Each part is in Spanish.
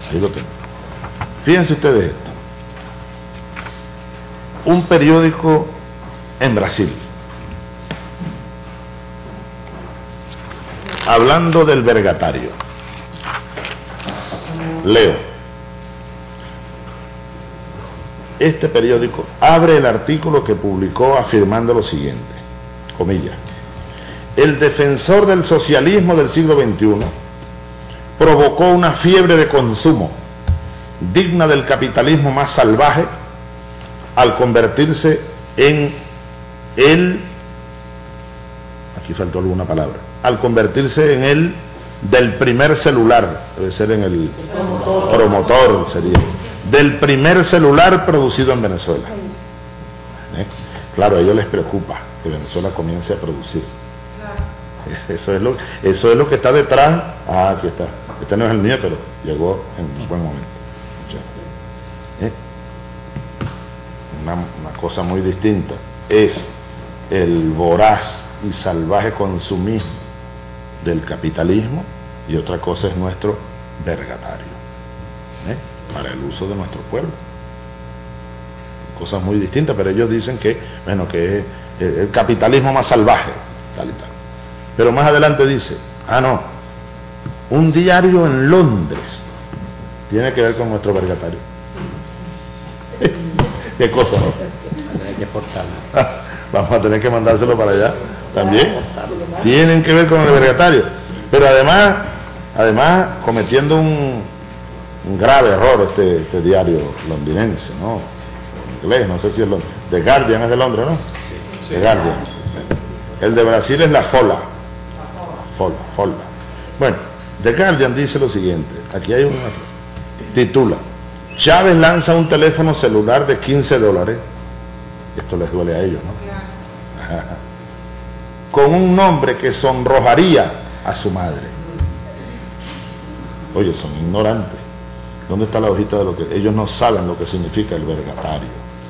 Ahí lo tengo. Fíjense ustedes esto. Un periódico en Brasil, hablando del vergatario. Leo. Este periódico abre el artículo que publicó afirmando lo siguiente, comillas: el defensor del socialismo del siglo XXI provocó una fiebre de consumo digna del capitalismo más salvaje al convertirse en el, aquí faltó alguna palabra, al convertirse en el del primer celular, debe ser en el promotor, sería, del primer celular producido en Venezuela. Claro, a ellos les preocupa que Venezuela comience a producir. Eso es lo que está detrás. Ah, aquí está. Este no es el mío, pero llegó en un buen momento. Una cosa muy distinta es el voraz y salvaje consumismo del capitalismo, y otra cosa es nuestro vergatario, para el uso de nuestro pueblo. Cosas muy distintas, pero ellos dicen que, bueno, que es el capitalismo más salvaje, tal y tal. Pero más adelante dice, no, un diario en Londres tiene que ver con nuestro vergatario. ¿Qué cosa, no? Hay que exportarlo. Vamos a tener que mandárselo para allá también. Tienen que ver con el vergatario. Pero además cometiendo un grave error este diario londinense, ¿no? En inglés, no sé si es Londres. The Guardian es de Londres, ¿no? Sí. The Guardian. El de Brasil es la Fola. Fola. Bueno, The Guardian dice lo siguiente. Aquí hay una... Titula: Chávez lanza un teléfono celular de $15. Esto les duele a ellos, ¿no? Con un nombre que sonrojaría a su madre. Oye, son ignorantes. ¿Dónde está la hojita de lo que...? Ellos no saben lo que significa el vergatario.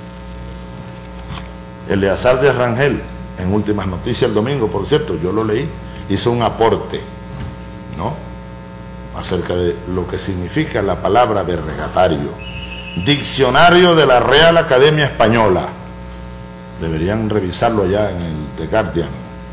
Eleazar de Rangel, en Últimas Noticias el domingo, por cierto, yo lo leí, hizo un aporte, ¿no?, acerca de lo que significa la palabra vergatario. Diccionario de la Real Academia Española. Deberían revisarlo allá en el The Guardian.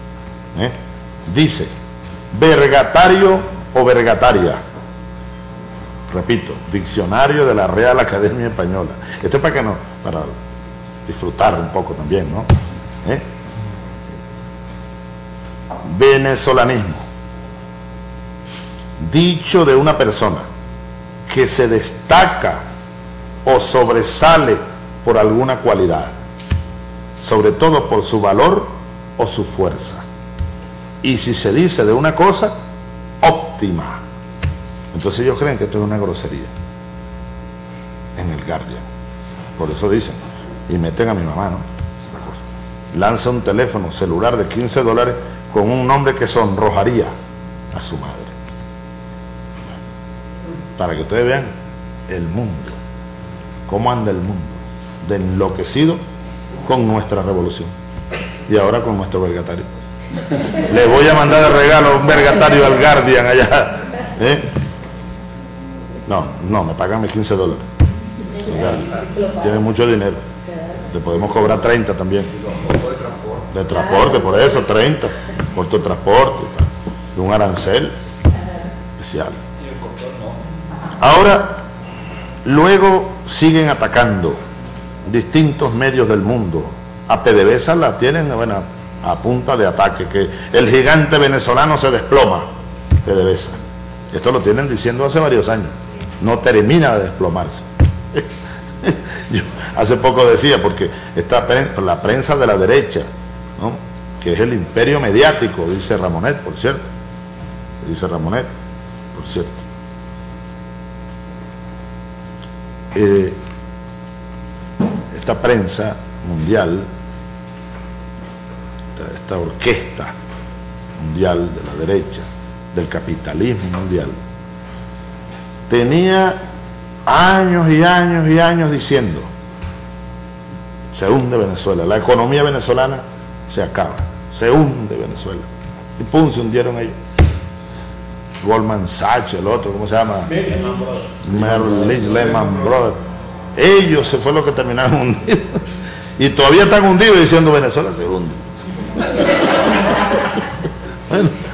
Dice: vergatario o vergataria. Repito, diccionario de la Real Academia Española. Esto es para que no, para disfrutar un poco también, ¿no? Venezolanismo: dicho de una persona que se destaca o sobresale por alguna cualidad, sobre todo por su valor o su fuerza. Y si se dice de una cosa, óptima. Entonces ellos creen que esto es una grosería en el Guardian. Por eso dicen, y meten a mi mamá, ¿no? Lanza un teléfono celular de $15 con un nombre que sonrojaría a su madre. Para que ustedes vean el mundo, cómo anda el mundo, de enloquecido con nuestra revolución y ahora con nuestro vergatario. Le voy a mandar de regalo un vergatario al Guardian allá. No, me pagan mis $15. Tiene mucho dinero. Le podemos cobrar 30 también. De transporte, por eso, 30. Por tu transporte. Y un arancel especial. Ahora, luego siguen atacando distintos medios del mundo. A PDVSA la tienen, bueno, a punta de ataque, que el gigante venezolano se desploma. PDVSA. Esto lo tienen diciendo hace varios años. No termina de desplomarse. Yo hace poco decía, porque la prensa de la derecha, ¿no?, que es el imperio mediático, dice Ramonet, por cierto. Dice Ramonet, por cierto. Esta prensa mundial, esta orquesta mundial de la derecha, del capitalismo mundial, tenía años y años y años diciendo: se hunde Venezuela, la economía venezolana se acaba, se hunde Venezuela. Y pum, se hundieron ellos. Goldman Sachs, el otro, ¿cómo se llama? Merrill Lynch, Lehman Brothers. Ellos se fue lo que terminaron hundidos. Y todavía están hundidos diciendo Venezuela se hunde. Bueno.